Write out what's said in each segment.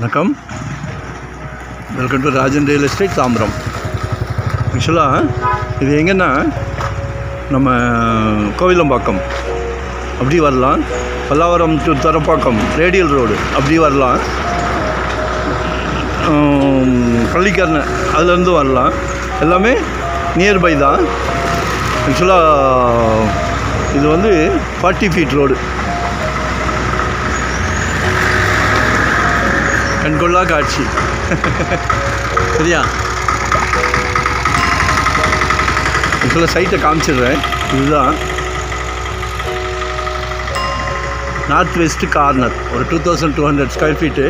வணக்கம், welcome to Rajan real estate Tambaram. ஆக்சுவலாக இது எங்கன்னா நம்ம கோவிலம்பாக்கம் அப்படி வரலாம், Pallavaram to Tharapakkam radial road அப்படி வரலாம், பள்ளிக்கரணை அதுலேருந்து வரலாம். எல்லாமே நியர்பை தான். ஆக்சுவலாக இது வந்து 40 ஃபீட் ரோடு. கண்கொள்ளா காட்சி. சரியா? ஆக்சுவலாக சைட்டை காமிச்சிடுறேன். இதுதான் நார்த் வெஸ்ட் கார்னர், ஒரு 2200 ஸ்கொயர் ஃபீட்டு.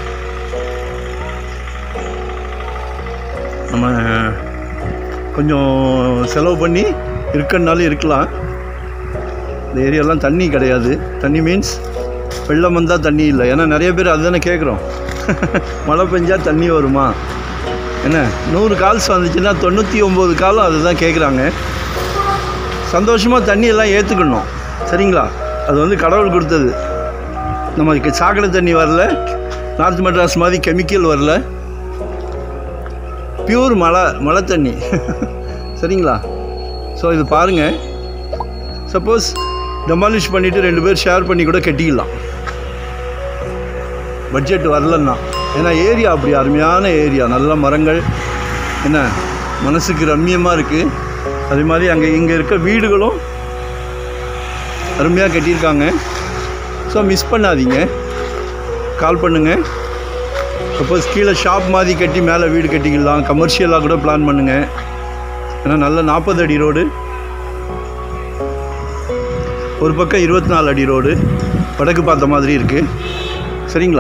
நம்ம கொஞ்சம் செலவு பண்ணி இருக்கனாலும் இருக்கலாம். இந்த ஏரியாலாம் தண்ணி கிடையாது. தண்ணி மீன்ஸ் வெள்ளம் வந்தால் தண்ணி இல்லை. ஏன்னா நிறைய பேர் அதுதானே கேட்குறோம், மழை பெஞ்சால் தண்ணி வருமா என்ன. 100 கால்ஸ் வந்துச்சுன்னா 99 காலம் அதுதான் கேட்குறாங்க. சந்தோஷமாக தண்ணியெல்லாம் ஏற்றுக்கணும். சரிங்களா? அது வந்து கடவுள் கொடுத்தது. நமக்கு சாக்கடை தண்ணி வரல, நார்த் மெட்ராஸ் மாதிரி கெமிக்கல் வரல, பியூர் மழை தண்ணி. சரிங்களா? ஸோ இது பாருங்கள். சப்போஸ் டெமாலிஷ் பண்ணிவிட்டு 2 பேர் ஷேர் பண்ணி கூட கட்டிக்கலாம், பட்ஜெட் வரலன்னா. ஏன்னா ஏரியா அப்படி அருமையான ஏரியா, நல்ல மரங்கள், என்ன மனசுக்கு ரம்மியமாக இருக்குது. அதே மாதிரி இங்கே இருக்க வீடுகளும் அருமையாக கட்டியிருக்காங்க. ஸோ மிஸ் பண்ணாதீங்க, கால் பண்ணுங்கள். சப்போஸ் கீழே ஷாப் மாதிரி கட்டி மேலே வீடு கட்டிக்கலாம், கமர்ஷியலாக கூட பிளான் பண்ணுங்கள். ஏன்னா நல்ல 40 அடி ரோடு, ஒரு பக்கம் 24 அடி ரோடு, வடக்கு பார்த்த மாதிரி இருக்குது. சரிங்களா?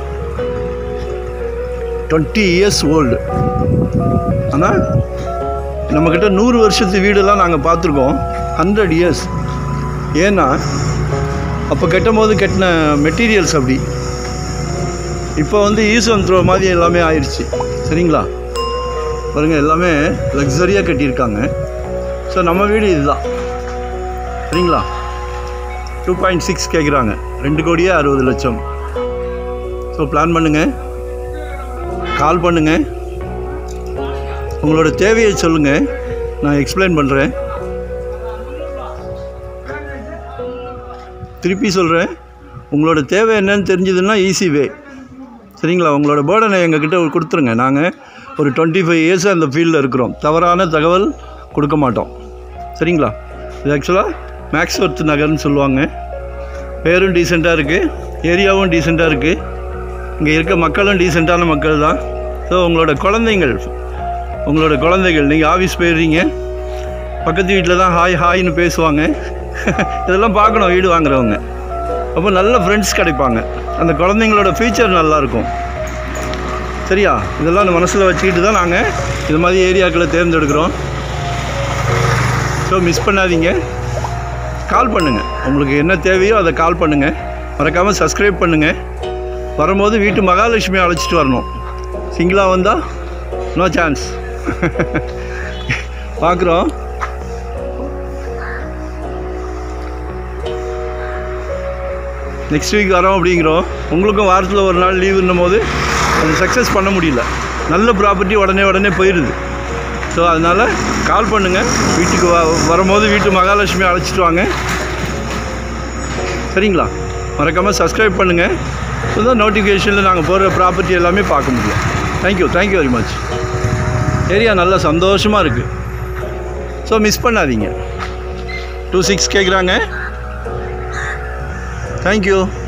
20 இயர்ஸ் ஓல்டு. ஆனால் நம்மக்கிட்ட 100 வருஷத்து வீடெல்லாம் நாங்கள் பார்த்துருக்கோம், 100 இயர்ஸ். ஏன்னா அப்போ கட்டும் போது கட்டின மெட்டீரியல்ஸ் அப்படி. இப்போ வந்து யூஸ் அண்ட் த்ரோ மாதிரி எல்லாமே ஆயிடுச்சு. சரிங்களா? பாருங்கள், எல்லாமே லக்ஸரியாக கட்டியிருக்காங்க. ஸோ நம்ம வீடு இதுதான். சரிங்களா? 2.6 கேட்குறாங்க, 2,60,00,000. ஸோ பிளான் பண்ணுங்கள், கால் பண்ணுங்கள், உங்களோட தேவையை சொல்லுங்கள், நான் எக்ஸ்பிளைன் பண்ணுறேன். திருப்பி சொல்கிறேன், உங்களோட தேவை என்னன்னு தெரிஞ்சதுன்னா ஈஸி வே. சரிங்களா? உங்களோட பேர்டனை எங்ககிட்ட கொடுத்துருங்க. நாங்கள் ஒரு 25 இயர்ஸாக அந்த ஃபீல்டில் இருக்கிறோம். தவறான தகவல் கொடுக்க மாட்டோம். சரிங்களா? இது ஆக்சுவலாக மேக்ஸ்வர்த் நகர்னு சொல்லுவாங்க. பேரும் டீசெண்டாக இருக்குது, ஏரியாவும் டீசெண்டாக இருக்குது, இங்கே இருக்க மக்களும் டீசெண்டான மக்கள் தான். ஸோ உங்களோட குழந்தைகள் நீங்கள் ஆஃபீஸ் போயிடுறீங்க, பக்கத்து வீட்டில் தான் ஹாய்னு பேசுவாங்க. இதெல்லாம் பார்க்கணும் வீடு வாங்குறவங்க. அப்போ நல்ல ஃப்ரெண்ட்ஸ் கிடைப்பாங்க, அந்த குழந்தைங்களோட ஃப்யூச்சர் நல்லாயிருக்கும். சரியா? இதெல்லாம் மனசில் வச்சுக்கிட்டு தான் நாங்கள் இது மாதிரி ஏரியாக்களை தேர்ந்தெடுக்கிறோம். ஸோ மிஸ் பண்ணாதீங்க, கால் பண்ணுங்கள். உங்களுக்கு என்ன தேவையோ அதை கால் பண்ணுங்கள். மறக்காமல் சப்ஸ்கிரைப் பண்ணுங்கள். வரும்போது வீட்டு மகாலட்சுமி அழைச்சிட்டு வரணும். சிங்கிளாக வந்தால் நோ சான்ஸ். பார்க்குறோம். நெக்ஸ்ட் வீக் வரோம் அப்படிங்கிறோம். உங்களுக்கும் வாரத்தில் ஒரு நாள் லீவுன்னும் போது அது சக்ஸஸ் பண்ண முடியல. நல்ல ப்ராப்பர்ட்டி உடனே போயிடுது. ஸோ அதனால் கால் பண்ணுங்கள். வீட்டுக்கு வரும்போது வீட்டு மகாலட்சுமி அழைச்சிட்டு வாங்க. சரிங்களா? மறக்காமல் சப்ஸ்கிரைப் பண்ணுங்கள். ஸோ தான் நோட்டிஃபிகேஷனில் நாங்கள் போடுற ப்ராப்பர்ட்டி எல்லாமே பார்க்க முடியும். Thank you very much. ஏரியா நல்லா சந்தோஷமாக இருக்குது. ஸோ மிஸ் பண்ணாதீங்க. 26 கேட்குறாங்க. தேங்க்யூ.